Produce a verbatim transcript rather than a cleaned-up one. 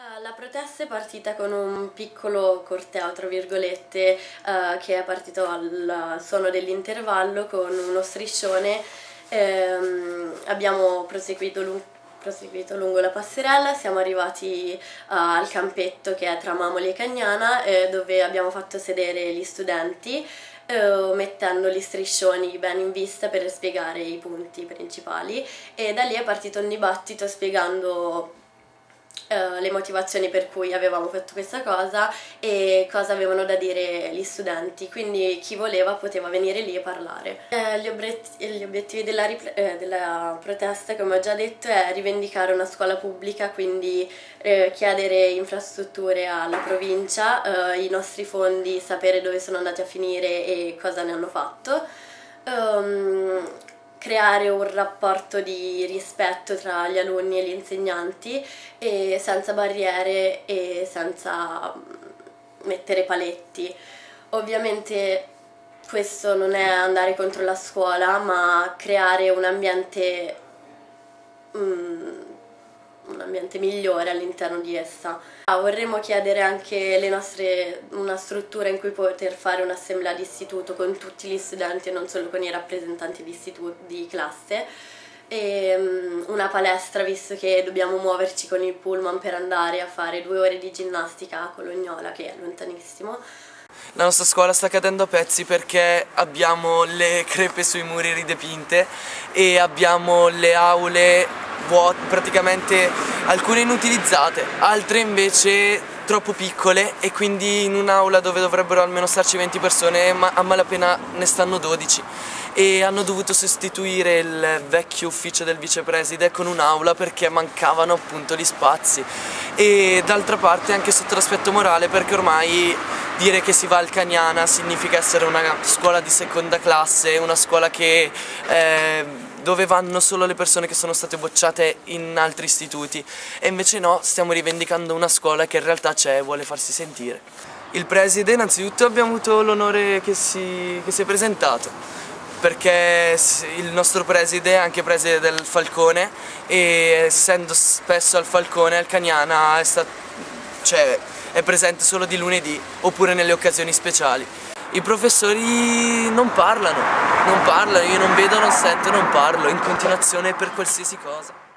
Uh, La protesta è partita con un piccolo corteo, tra virgolette, uh, che è partito al suono dell'intervallo con uno striscione. Ehm, abbiamo proseguito, lung proseguito lungo la passerella, siamo arrivati uh, al campetto che è tra Mamoli e Cagnana, eh, dove abbiamo fatto sedere gli studenti, eh, mettendo gli striscioni ben in vista per spiegare i punti principali, e da lì è partito un dibattito spiegando Uh, le motivazioni per cui avevamo fatto questa cosa e cosa avevano da dire gli studenti, quindi chi voleva poteva venire lì e parlare. Eh, gli, gli obiettivi della, eh, della protesta, come ho già detto, è rivendicare una scuola pubblica, quindi eh, chiedere infrastrutture alla provincia, eh, i nostri fondi, sapere dove sono andati a finire e cosa ne hanno fatto. Um, creare un rapporto di rispetto tra gli alunni e gli insegnanti, e senza barriere e senza mettere paletti. Ovviamente questo non è andare contro la scuola, ma creare un ambiente, um, un ambiente migliore all'interno di essa. Ah, vorremmo chiedere anche le nostre, una struttura in cui poter fare un'assemblea di istituto con tutti gli studenti e non solo con i rappresentanti di, di classe, e um, una palestra, visto che dobbiamo muoverci con il pullman per andare a fare due ore di ginnastica a Colognola, che è lontanissimo. La nostra scuola sta cadendo a pezzi perché abbiamo le crepe sui muri ridipinte e abbiamo le aule vuote, praticamente alcune inutilizzate, altre invece troppo piccole, e quindi in un'aula dove dovrebbero almeno starci venti persone ma a malapena ne stanno dodici, e hanno dovuto sostituire il vecchio ufficio del vicepreside con un'aula perché mancavano appunto gli spazi. E d'altra parte anche sotto l'aspetto morale, perché ormai dire che si va al Cagnana significa essere una scuola di seconda classe, una scuola che eh, dove vanno solo le persone che sono state bocciate in altri istituti, e invece no, stiamo rivendicando una scuola che in realtà c'è e vuole farsi sentire. Il preside, innanzitutto abbiamo avuto l'onore che si, che si è presentato, perché il nostro preside è anche preside del Falcone, e essendo spesso al Falcone, al Cagnana è, stato, cioè, è presente solo di lunedì oppure nelle occasioni speciali. I professori non parlano, non parlano, io non vedo, non sento, non parlo, in continuazione per qualsiasi cosa.